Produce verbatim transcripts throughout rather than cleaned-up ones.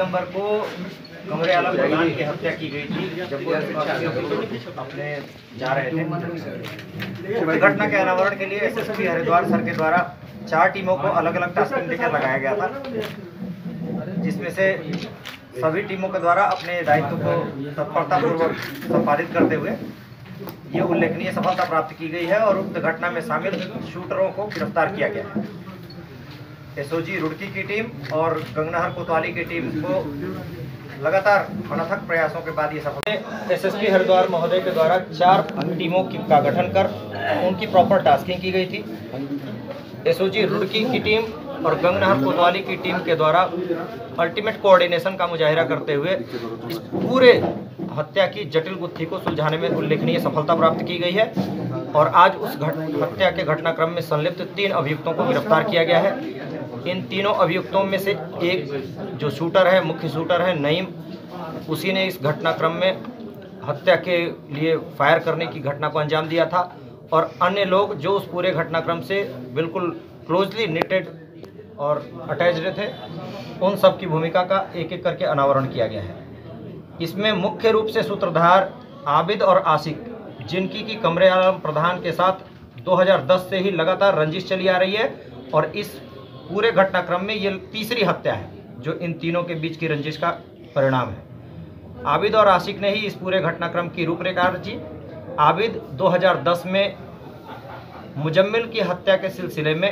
दिसंबर को कमरे आलम प्रधान की हत्या की गई थी जब वो अपने जा रहे थे। उक्त घटना के अनावरण के लिए एसएसपी हरिद्वार सर के द्वारा चार टीमों को अलग अलग टास्किंग देकर लगाया गया था, जिसमें से सभी टीमों के द्वारा अपने दायित्व को तत्परतापूर्वक संपादित करते हुए ये उल्लेखनीय सफलता प्राप्त की गई है और उक्त घटना में शामिल शूटरों को गिरफ्तार किया गया है। एसओजी रुड़की की टीम और गंगनहर कोतवाली की टीम को लगातार अनथक प्रयासों के बाद ये सफल। एसएसपी हरिद्वार महोदय के द्वारा चार टीमों का गठन कर उनकी प्रॉपर टास्किंग की गई थी। एसओजी रुड़की की टीम और गंगनहर कोतवाली की टीम के द्वारा अल्टीमेट कोऑर्डिनेशन का मुजाहिरा करते हुए इस पूरे हत्या की जटिल गुत्थी को सुलझाने में उल्लेखनीय सफलता प्राप्त की गई है और आज उस हत्या के घटनाक्रम में संलिप्त तीन अभियुक्तों को गिरफ्तार किया गया है। इन तीनों अभियुक्तों में से एक जो शूटर है, मुख्य शूटर है नईम, उसी ने इस घटनाक्रम में हत्या के लिए फायर करने की घटना को अंजाम दिया था और अन्य लोग जो उस पूरे घटनाक्रम से बिल्कुल क्लोजली निटेड और अटैच्ड थे, उन सब की भूमिका का एक एक करके अनावरण किया गया है। इसमें मुख्य रूप से सूत्रधार आबिद और आशिक, जिनकी की कमरे आलम प्रधान के साथ दो हज़ार दस से ही लगातार रंजिश चली आ रही है और इस पूरे घटनाक्रम में ये तीसरी हत्या है जो इन तीनों के बीच की रंजिश का परिणाम है। आबिद और आशिक ने ही इस पूरे घटनाक्रम की रूपरेखा रची। आबिद दो हज़ार दस में मुजम्मिल की हत्या के सिलसिले में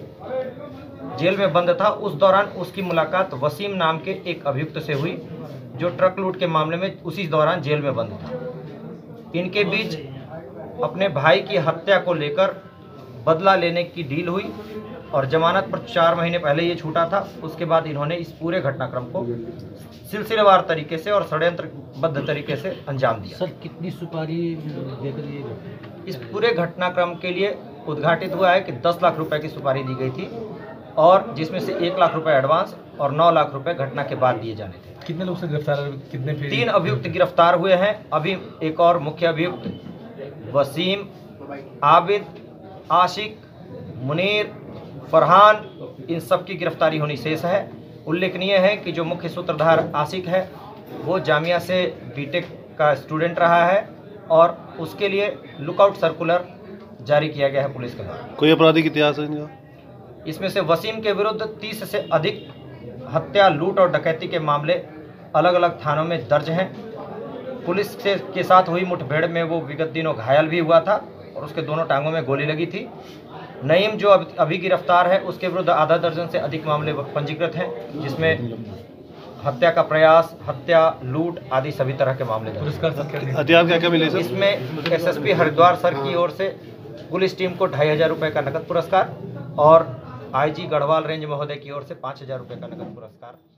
जेल में बंद था। उस दौरान उसकी मुलाकात वसीम नाम के एक अभियुक्त से हुई जो ट्रक लूट के मामले में उसी दौरान जेल में बंद था। इनके बीच अपने भाई की हत्या को लेकर बदला लेने की डील हुई और जमानत पर चार महीने पहले ये छूटा था। उसके बाद इन्होंने इस पूरे घटनाक्रम को सिलसिलेवार तरीके से और षड्यंत्रबद्ध तरीके से अंजाम दिया। सर, कितनी सुपारी देकर ये इस पूरे घटनाक्रम के लिए उद्घाटित हुआ है कि दस लाख रुपए की सुपारी दी गई थी और जिसमें से एक लाख रुपए एडवांस और नौ लाख रुपए घटना के बाद दिए जाने थे। कितने लोग से गिरफ्तार, कितने फिर? तीन अभियुक्त गिरफ्तार हुए हैं। अभी एक और मुख्य अभियुक्त वसीम, आबिद, आशिक, मुनीर, फरहान, इन सब की गिरफ्तारी होनी शेष है। उल्लेखनीय है कि जो मुख्य सूत्रधार आशिक है वो जामिया से बीटेक का स्टूडेंट रहा है और उसके लिए लुकआउट सर्कुलर जारी किया गया है पुलिस के द्वारा। कोई आपराधिक इतिहास है इनका? इसमें से वसीम के विरुद्ध तीस से अधिक हत्या, लूट और डकैती के मामले अलग अलग थानों में दर्ज हैं। पुलिस से के साथ हुई मुठभेड़ में वो विगत दिनों घायल भी हुआ था और उसके दोनों टांगों में गोली लगी थी। नईम जो अभी गिरफ्तार है उसके विरुद्ध आधा दर्जन से अधिक मामले पंजीकृत हैं, जिसमें हत्या का प्रयास, हत्या, लूट आदि सभी तरह के मामले दर्ज। हथियार क्या क्या मिले सर? इसमें एसएसपी हरिद्वार सर की ओर से पुलिस टीम को ढाई हजार रुपये का नकद पुरस्कार और आईजी गढ़वाल रेंज महोदय की ओर से पाँच हजार रुपये का नकद पुरस्कार